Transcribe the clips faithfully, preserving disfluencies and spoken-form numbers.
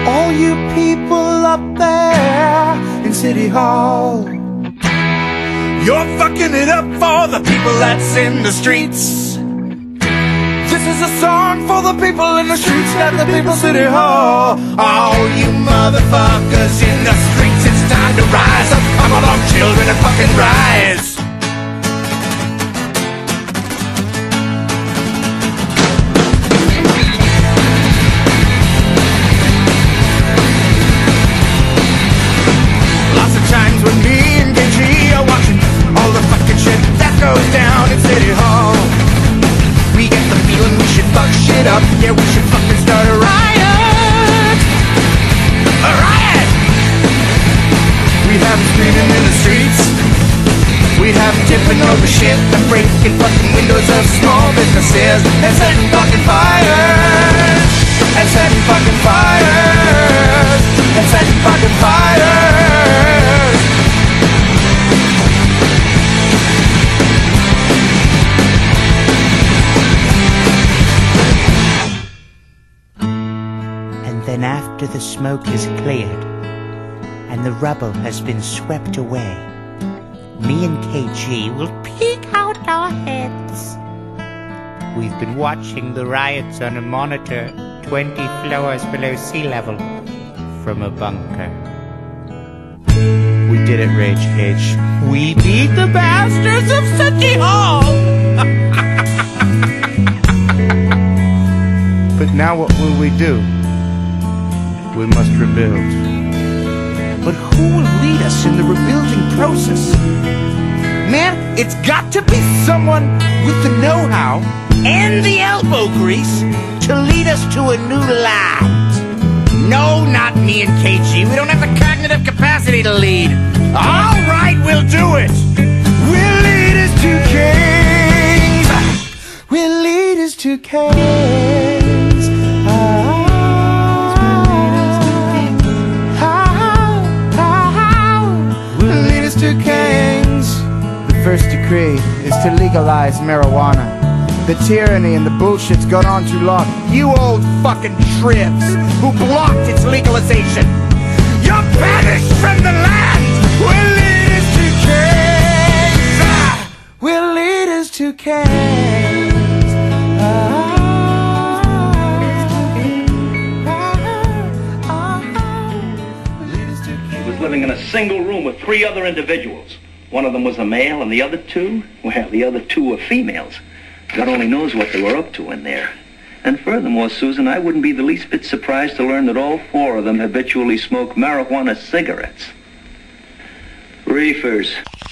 All you people up there in City Hall, you're fucking it up for the people that's in the streets. This is a song for the people in the streets, not the people City Hall. All you motherfuckers in the streets, it's time to rise up. Come along, children, and fucking rise. Lots of times when me and K G are watching all the fucking shit that goes down in City Hall, we get the feeling we should fuck shit up. Yeah, we should fucking start a riot. A riot! We have screaming in the streets. We have tipping over shit and breaking fucking windows of small businesses and setting fucking fires. And setting fucking fires. And setting fucking fires. Then after the smoke is cleared and the rubble has been swept away, me and K G will peek out our heads. We've been watching the riots on a monitor twenty floors below sea level from a bunker. We did it, Rage Cage. We beat the bastards of City Hall! But now what will we do? We must rebuild. But who will lead us in the rebuilding process? Man, it's got to be someone with the know-how and the elbow grease to lead us to a new land. No, not me and K G. We don't have the cognitive capacity to lead. All right, we'll do it. We'll lead us to kings. We'll lead us to kings. Ah. To kings. The first decree is to legalize marijuana. The tyranny and the bullshit's gone on too long. You old fucking shrivs who blocked its legalization, you're banished from the land. We'll lead us to kings. Ah! We'll lead us to kings. Ah. Living in a single room with three other individuals. One of them was a male, and the other two, well, the other two were females. God only knows what they were up to in there. And furthermore, Susan, I wouldn't be the least bit surprised to learn that all four of them habitually smoke marijuana cigarettes. Reefers.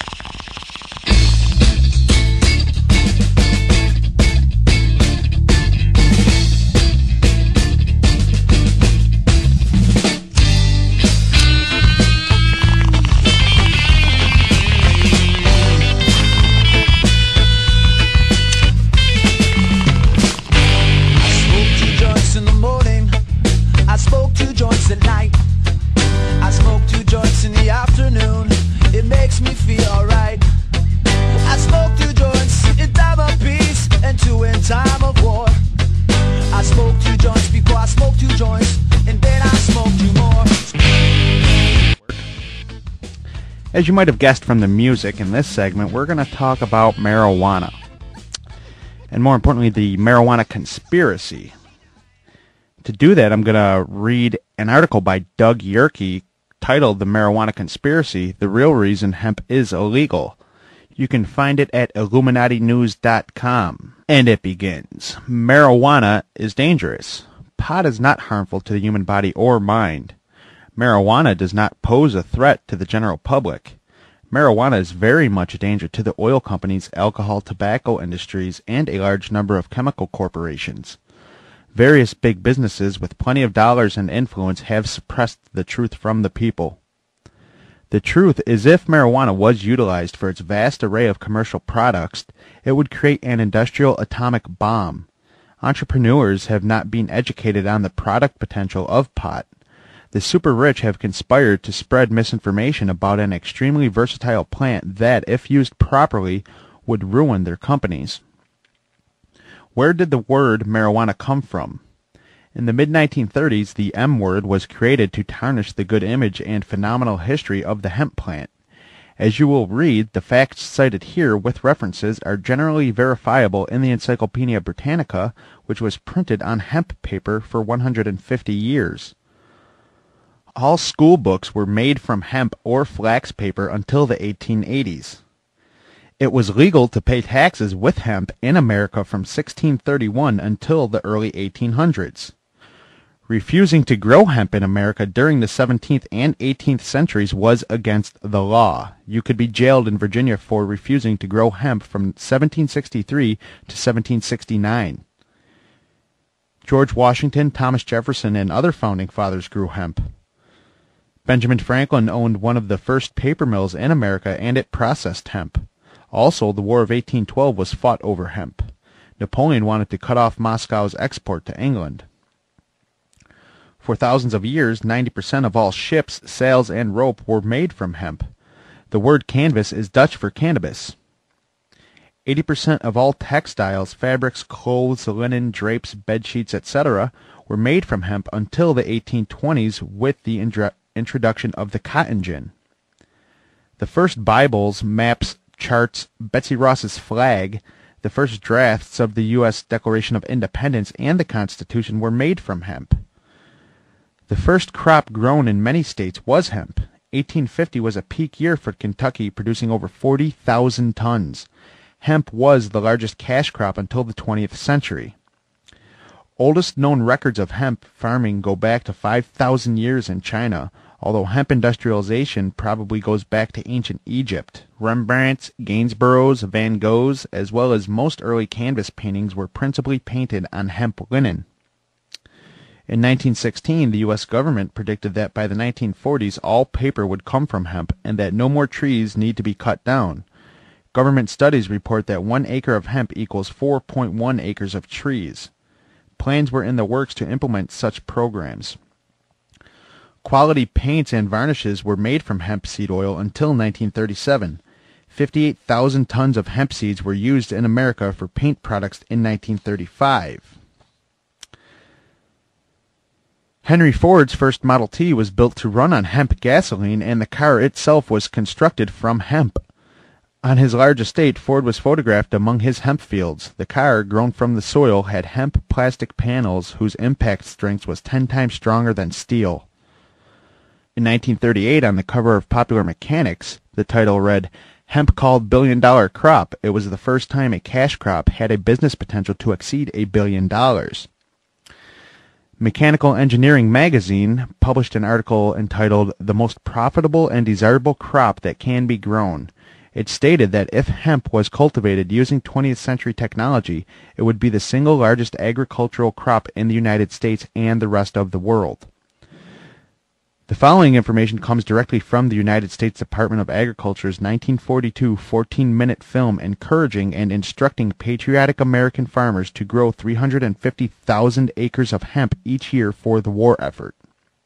As you might have guessed from the music in this segment, we're going to talk about marijuana. And more importantly, the marijuana conspiracy. To do that, I'm going to read an article by Doug Yerke titled The Marijuana Conspiracy, The Real Reason Hemp is Illegal. You can find it at Illuminati News dot com. And it begins. Marijuana is dangerous. Pot is not harmful to the human body or mind. Marijuana does not pose a threat to the general public. Marijuana is very much a danger to the oil companies, alcohol, tobacco industries, and a large number of chemical corporations. Various big businesses with plenty of dollars and influence have suppressed the truth from the people. The truth is, if marijuana was utilized for its vast array of commercial products, it would create an industrial atomic bomb. Entrepreneurs have not been educated on the product potential of pot. The super rich have conspired to spread misinformation about an extremely versatile plant that, if used properly, would ruin their companies. Where did the word marijuana come from? In the mid nineteen thirties, the M word was created to tarnish the good image and phenomenal history of the hemp plant. As you will read, the facts cited here with references are generally verifiable in the Encyclopedia Britannica, which was printed on hemp paper for one hundred fifty years. All school books were made from hemp or flax paper until the eighteen eighties. It was legal to pay taxes with hemp in America from sixteen thirty-one until the early eighteen hundreds. Refusing to grow hemp in America during the seventeenth and eighteenth centuries was against the law. You could be jailed in Virginia for refusing to grow hemp from seventeen sixty-three to seventeen sixty-nine. George Washington, Thomas Jefferson, and other founding fathers grew hemp. Benjamin Franklin owned one of the first paper mills in America, and it processed hemp. Also, the War of eighteen twelve was fought over hemp. Napoleon wanted to cut off Moscow's export to England. For thousands of years, ninety percent of all ships, sails, and rope were made from hemp. The word canvas is Dutch for cannabis. eighty percent of all textiles, fabrics, clothes, linen, drapes, bedsheets, et cetera were made from hemp until the eighteen twenties with the indra- introduction of the cotton gin. The first Bibles, maps, charts, Betsy Ross's flag, the first drafts of the U S Declaration of Independence, and the Constitution were made from hemp. The first crop grown in many states was hemp. eighteen fifty was a peak year for Kentucky, producing over forty thousand tons. Hemp was the largest cash crop until the twentieth century. Oldest known records of hemp farming go back to five thousand years in China, although hemp industrialization probably goes back to ancient Egypt. Rembrandt's, Gainsborough's, Van Gogh's, as well as most early canvas paintings were principally painted on hemp linen. In nineteen sixteen, the U S government predicted that by the nineteen forties all paper would come from hemp and that no more trees need to be cut down. Government studies report that one acre of hemp equals four point one acres of trees. Plans were in the works to implement such programs. Quality paints and varnishes were made from hemp seed oil until nineteen thirty-seven. fifty-eight thousand tons of hemp seeds were used in America for paint products in nineteen thirty-five. Henry Ford's first Model T was built to run on hemp gasoline, and the car itself was constructed from hemp. On his large estate, Ford was photographed among his hemp fields. The car, grown from the soil, had hemp plastic panels whose impact strength was ten times stronger than steel. In nineteen thirty-eight, on the cover of Popular Mechanics, the title read, "Hemp Called Billion Dollar Crop." It was the first time a cash crop had a business potential to exceed a billion dollars. Mechanical Engineering magazine published an article entitled "The Most Profitable and Desirable Crop That Can Be Grown." It stated that if hemp was cultivated using twentieth century technology, it would be the single largest agricultural crop in the United States and the rest of the world. The following information comes directly from the United States Department of Agriculture's nineteen forty-two fourteen-minute film encouraging and instructing patriotic American farmers to grow three hundred fifty thousand acres of hemp each year for the war effort.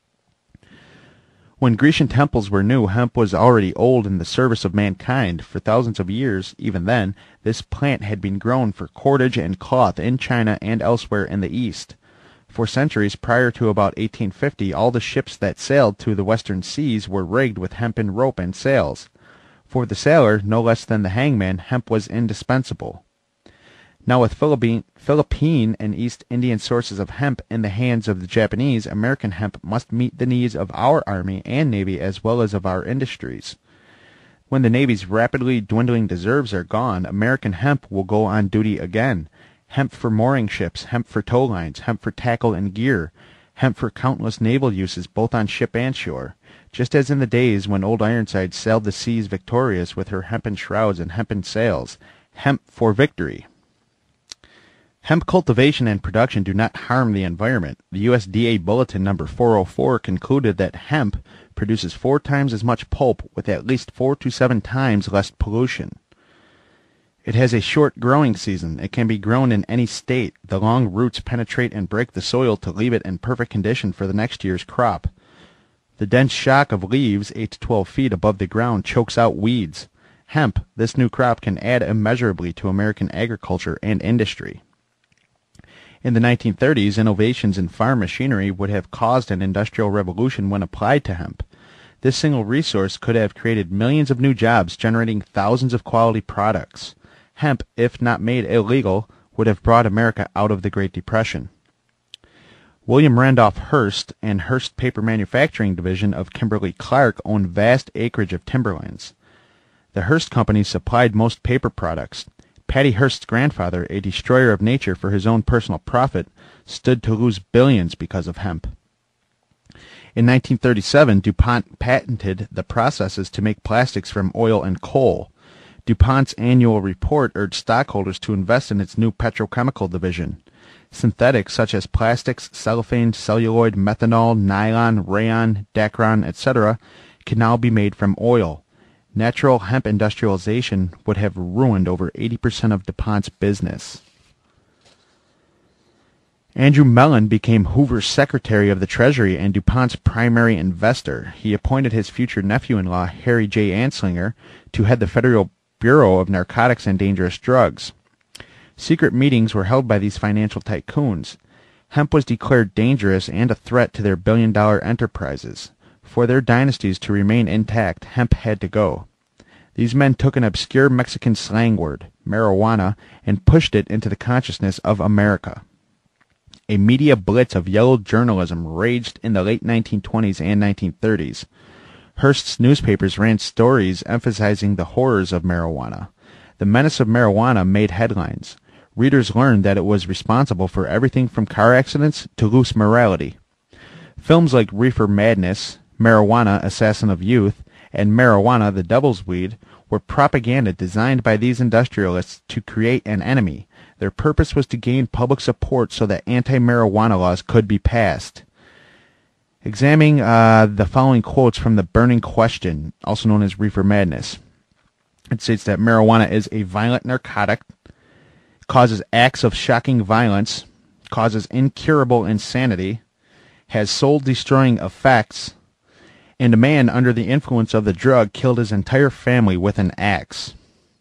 When Grecian temples were new, hemp was already old in the service of mankind. For thousands of years, even then, this plant had been grown for cordage and cloth in China and elsewhere in the East. For centuries prior to about eighteen fifty, all the ships that sailed to the western seas were rigged with hempen rope and sails. For the sailor, no less than the hangman, hemp was indispensable. Now with Philippine, Philippine and East Indian sources of hemp in the hands of the Japanese, American hemp must meet the needs of our Army and Navy as well as of our industries. When the Navy's rapidly dwindling reserves are gone, American hemp will go on duty again. Hemp for mooring ships, hemp for tow lines, hemp for tackle and gear, hemp for countless naval uses both on ship and shore, just as in the days when old Ironside sailed the seas victorious with her hempen shrouds and hempen sails. Hemp for victory. Hemp cultivation and production do not harm the environment. The U S D A Bulletin number four oh four concluded that hemp produces four times as much pulp with at least four to seven times less pollution. It has a short growing season. It can be grown in any state. The long roots penetrate and break the soil to leave it in perfect condition for the next year's crop. The dense shock of leaves, eight to twelve feet above the ground, chokes out weeds. Hemp, this new crop, can add immeasurably to American agriculture and industry. In the nineteen thirties, innovations in farm machinery would have caused an industrial revolution when applied to hemp. This single resource could have created millions of new jobs, generating thousands of quality products. Hemp, if not made illegal, would have brought America out of the Great Depression. William Randolph Hearst and Hearst Paper Manufacturing Division of Kimberly-Clark owned vast acreage of timberlands. The Hearst Company supplied most paper products. Patty Hearst's grandfather, a destroyer of nature for his own personal profit, stood to lose billions because of hemp. In nineteen thirty-seven, DuPont patented the processes to make plastics from oil and coal. DuPont's annual report urged stockholders to invest in its new petrochemical division. Synthetics such as plastics, cellophane, celluloid, methanol, nylon, rayon, Dacron, et cetera can now be made from oil. Natural hemp industrialization would have ruined over eighty percent of DuPont's business. Andrew Mellon became Hoover's Secretary of the Treasury and DuPont's primary investor. He appointed his future nephew-in-law, Harry J. Anslinger, to head the Federal Bureau of Narcotics and Dangerous Drugs. Secret meetings were held by these financial tycoons. Hemp was declared dangerous and a threat to their billion-dollar enterprises. For their dynasties to remain intact, hemp had to go. These men took an obscure Mexican slang word, marijuana, and pushed it into the consciousness of America. A media blitz of yellow journalism raged in the late nineteen twenties and nineteen thirties. Hearst's newspapers ran stories emphasizing the horrors of marijuana. The menace of marijuana made headlines. Readers learned that it was responsible for everything from car accidents to loose morality. Films like Reefer Madness, Marijuana, Assassin of Youth, and Marijuana, the Devil's Weed, were propaganda designed by these industrialists to create an enemy. Their purpose was to gain public support so that anti-marijuana laws could be passed. Examining uh, the following quotes from The Burning Question, also known as Reefer Madness. It states that marijuana is a violent narcotic, causes acts of shocking violence, causes incurable insanity, has soul-destroying effects, and a man under the influence of the drug killed his entire family with an axe.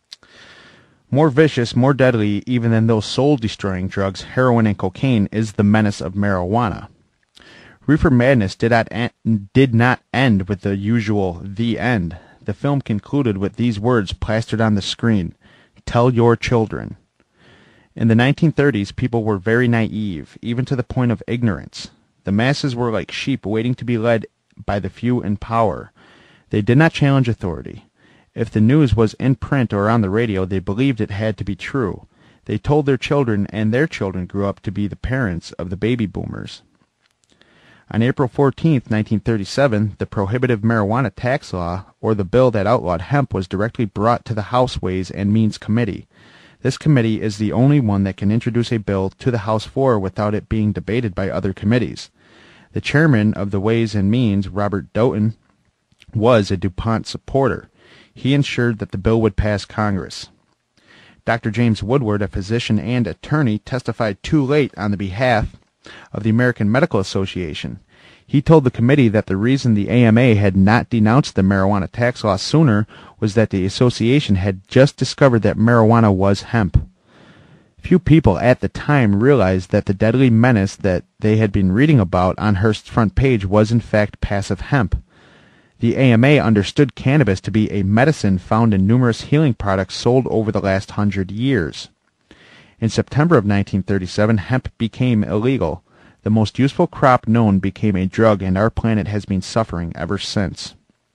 More vicious, more deadly even than those soul-destroying drugs, heroin and cocaine, is the menace of marijuana. Reefer Madness did not, en- did not end with the usual "the end." The film concluded with these words plastered on the screen: "Tell your children." In the nineteen thirties, people were very naive, even to the point of ignorance. The masses were like sheep waiting to be led by the few in power. They did not challenge authority. If the news was in print or on the radio, they believed it had to be true. They told their children, and their children grew up to be the parents of the baby boomers. On April fourteenth, nineteen thirty-seven, the prohibitive marijuana tax law, or the bill that outlawed hemp, was directly brought to the House Ways and Means Committee. This committee is the only one that can introduce a bill to the House floor without it being debated by other committees. The chairman of the Ways and Means, Robert Doughton, was a DuPont supporter. He ensured that the bill would pass Congress. Doctor James Woodward, a physician and attorney, testified too late on the behalf of the American Medical Association. He told the committee that the reason the A M A had not denounced the marijuana tax law sooner was that the association had just discovered that marijuana was hemp. Few people at the time realized that the deadly menace that they had been reading about on Hearst's front page was in fact passive hemp. The A M A understood cannabis to be a medicine found in numerous healing products sold over the last hundred years. In September of nineteen thirty-seven, hemp became illegal. The most useful crop known became a drug, and our planet has been suffering ever since.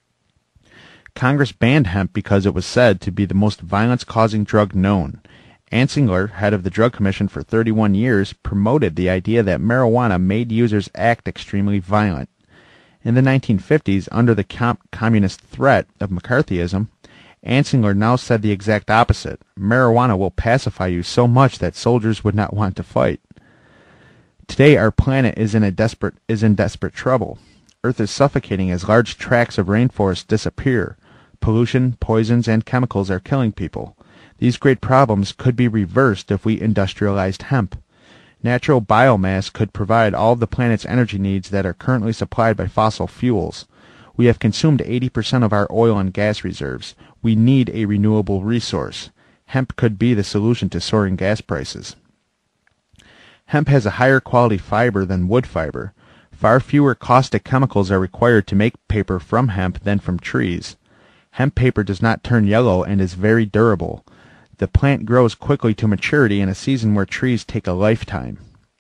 Congress banned hemp because it was said to be the most violence-causing drug known. Anslinger, head of the Drug Commission for thirty-one years, promoted the idea that marijuana made users act extremely violent. In the nineteen fifties, under the com- communist threat of McCarthyism, Anslinger now said the exact opposite. Marijuana will pacify you so much that soldiers would not want to fight. Today, our planet is in a desperate is in desperate trouble. Earth is suffocating as large tracts of rainforest disappear. Pollution, poisons, and chemicals are killing people. These great problems could be reversed if we industrialized hemp. Natural biomass could provide all of the planet's energy needs that are currently supplied by fossil fuels. We have consumed eighty percent of our oil and gas reserves. We need a renewable resource. Hemp could be the solution to soaring gas prices. Hemp has a higher quality fiber than wood fiber. Far fewer caustic chemicals are required to make paper from hemp than from trees. Hemp paper does not turn yellow and is very durable. The plant grows quickly to maturity in a season where trees take a lifetime.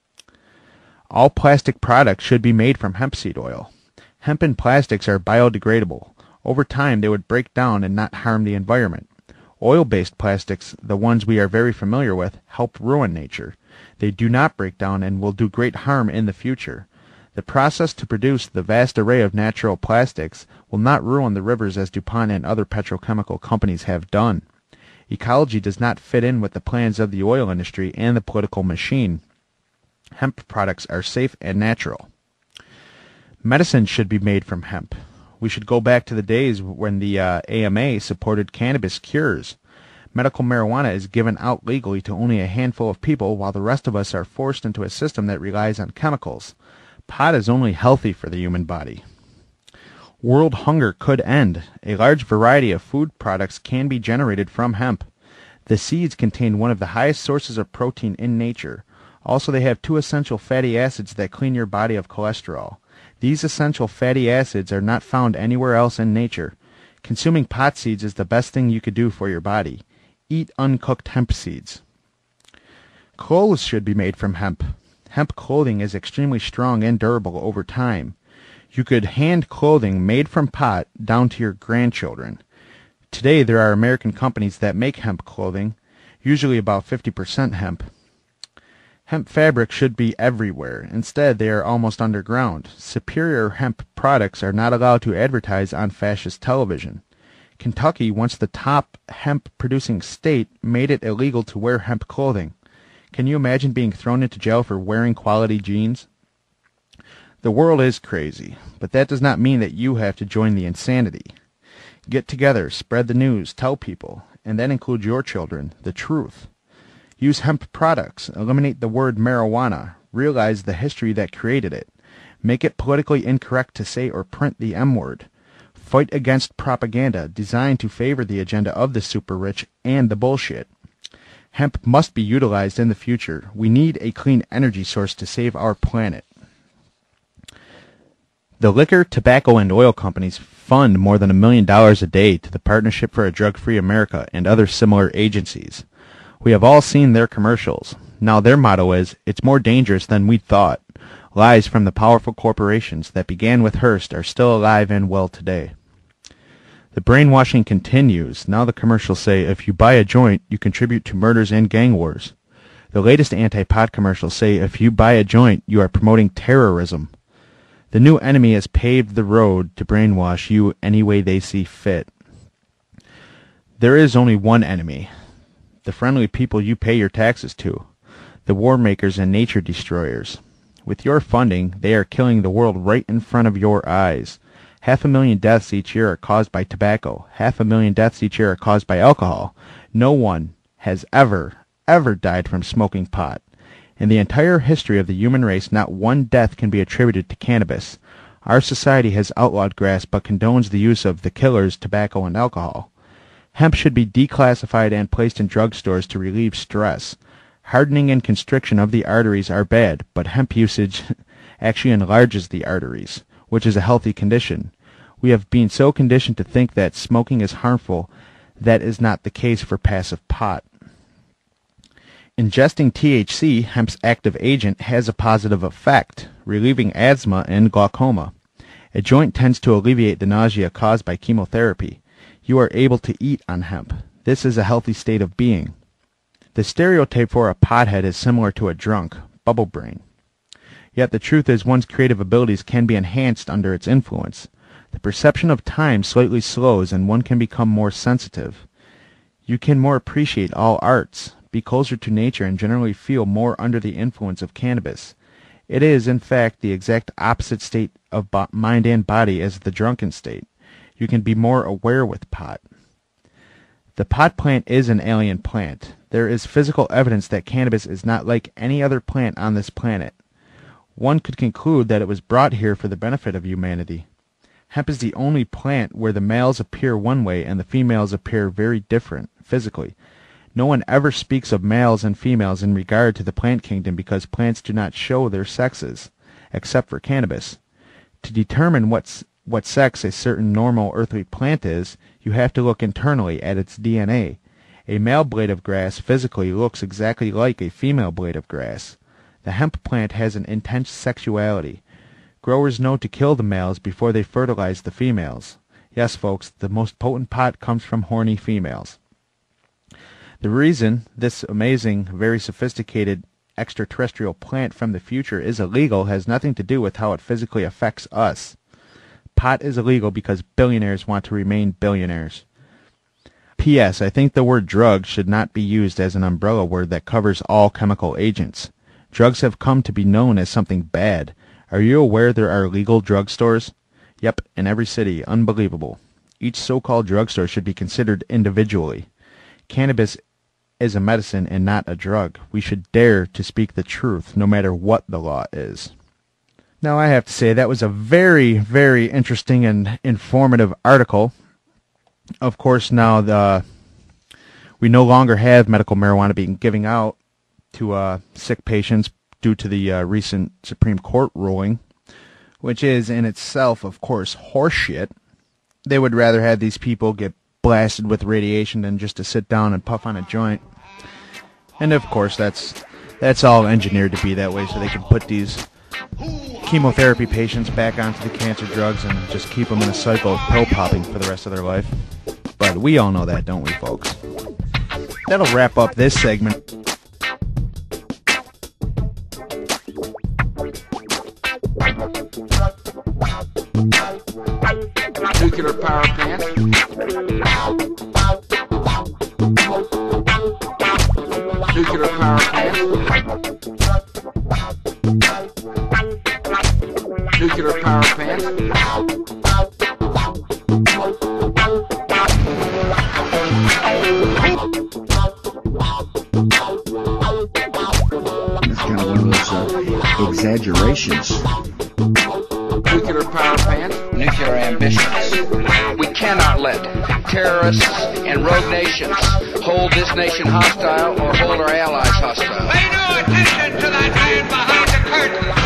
All plastic products should be made from hemp seed oil. Hemp and plastics are biodegradable. Over time, they would break down and not harm the environment. Oil-based plastics, the ones we are very familiar with, help ruin nature. They do not break down and will do great harm in the future. The process to produce the vast array of natural plastics will not ruin the rivers as DuPont and other petrochemical companies have done. Ecology does not fit in with the plans of the oil industry and the political machine. Hemp products are safe and natural. Medicine should be made from hemp. We should go back to the days when the uh, A M A supported cannabis cures. Medical marijuana is given out legally to only a handful of people, while the rest of us are forced into a system that relies on chemicals. Pot is only healthy for the human body. World hunger could end. A large variety of food products can be generated from hemp. The seeds contain one of the highest sources of protein in nature. Also, they have two essential fatty acids that clean your body of cholesterol. These essential fatty acids are not found anywhere else in nature. Consuming pot seeds is the best thing you could do for your body. Eat uncooked hemp seeds. Clothes should be made from hemp. Hemp clothing is extremely strong and durable over time. You could hand clothing made from pot down to your grandchildren. Today there are American companies that make hemp clothing, usually about fifty percent hemp. Hemp fabric should be everywhere. Instead, they are almost underground. Superior hemp products are not allowed to advertise on fascist television. Kentucky, once the top hemp-producing state, made it illegal to wear hemp clothing. Can you imagine being thrown into jail for wearing quality jeans? The world is crazy, but that does not mean that you have to join the insanity. Get together, spread the news, tell people, and that includes your children, the truth. Use hemp products. Eliminate the word marijuana. Realize the history that created it. Make it politically incorrect to say or print the M word. Fight against propaganda designed to favor the agenda of the super rich and the bullshit. Hemp must be utilized in the future. We need a clean energy source to save our planet. The liquor, tobacco, and oil companies fund more than a million dollars a day to the Partnership for a Drug-Free America and other similar agencies. We have all seen their commercials. Now their motto is, it's more dangerous than we thought. Lies from the powerful corporations that began with Hearst are still alive and well today. The brainwashing continues. Now the commercials say, if you buy a joint, you contribute to murders and gang wars. The latest anti-pot commercials say, if you buy a joint, you are promoting terrorism. The new enemy has paved the road to brainwash you any way they see fit. There is only one enemy. The friendly people you pay your taxes to, the war makers and nature destroyers. With your funding, they are killing the world right in front of your eyes. Half a million deaths each year are caused by tobacco. Half a million deaths each year are caused by alcohol. No one has ever, ever died from smoking pot. In the entire history of the human race, not one death can be attributed to cannabis. Our society has outlawed grass but condones the use of the killers, tobacco, and alcohol. Hemp should be declassified and placed in drugstores to relieve stress. Hardening and constriction of the arteries are bad, but hemp usage actually enlarges the arteries, which is a healthy condition. We have been so conditioned to think that smoking is harmful. That is not the case for passive pot. Ingesting T H C, hemp's active agent, has a positive effect, relieving asthma and glaucoma. A joint tends to alleviate the nausea caused by chemotherapy. You are able to eat on hemp. This is a healthy state of being. The stereotype for a pothead is similar to a drunk, bubble brain. Yet the truth is one's creative abilities can be enhanced under its influence. The perception of time slightly slows and one can become more sensitive. You can more appreciate all arts, be closer to nature, and generally feel more under the influence of cannabis. It is, in fact, the exact opposite state of mind and body as the drunken state. You can be more aware with pot. The pot plant is an alien plant. There is physical evidence that cannabis is not like any other plant on this planet. One could conclude that it was brought here for the benefit of humanity. Hemp is the only plant where the males appear one way and the females appear very different, physically. No one ever speaks of males and females in regard to the plant kingdom because plants do not show their sexes, except for cannabis. To determine what's, what sex a certain normal earthly plant is, you have to look internally at its D N A. A male blade of grass physically looks exactly like a female blade of grass. The hemp plant has an intense sexuality. Growers know to kill the males before they fertilize the females. Yes, folks, the most potent pot comes from horny females. The reason this amazing, very sophisticated extraterrestrial plant from the future is illegal has nothing to do with how it physically affects us. Pot is illegal because billionaires want to remain billionaires. P S. I think the word drug should not be used as an umbrella word that covers all chemical agents. Drugs have come to be known as something bad. Are you aware there are legal drugstores? Yep, in every city. Unbelievable. Each so-called drugstore should be considered individually. Cannabis is a medicine and not a drug. We should dare to speak the truth, no matter what the law is. Now, I have to say, that was a very, very interesting and informative article. Of course, now the we no longer have medical marijuana being given out to uh, sick patients due to the uh, recent Supreme Court ruling, which is in itself, of course, horseshit. They would rather have these people get blasted with radiation than just to sit down and puff on a joint. And of course, that's that's all engineered to be that way so they can put these chemotherapy patients back onto the cancer drugs and just keep them in a cycle of pill popping for the rest of their life. But we all know that, don't we, folks? That'll wrap up this segment. Nuclear power plant. Nuclear power plant. Nuclear power plant. It's kind of one of those uh, exaggerations. Nuclear power plant. Nuclear ambitions. We cannot let terrorists and rogue nations hold this nation hostile or hold our allies hostile. Pay no attention to that man behind the curtain.